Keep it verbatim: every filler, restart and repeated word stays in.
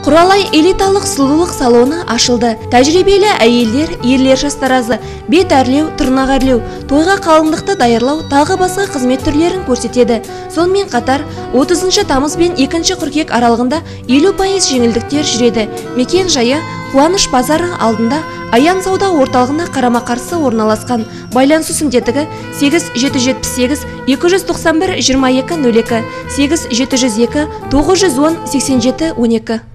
Құралай элиталық сұлулық салоны ашылды. Тәжірибелі әйелдер, ерлер жастаразы, бет әрлеу, тырнақ әрлеу, тойға қалыңдықты даярлау, тағы басқа қызмет түрлерін көрсетеді. Сонымен қатар, отызыншы тамыз бен екінші қыркүйек аралығында елу пайыз жеңілдіктер жүреді. Мекен жайы Қуаныш базары алдында Аян сауда орталығына қарама-қарсы орналасқан. Байланысу тетігі сегіз жеті жүз жетпіс сегіз екі жүз тоқсан бір жиырма екі нөл екі, сегіз жеті жүз екі тоғыз жүз он сексен жеті он екі.